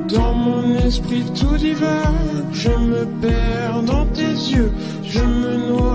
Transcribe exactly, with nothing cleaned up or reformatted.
Dans mon esprit tout divague, je me perds dans tes yeux, je me noie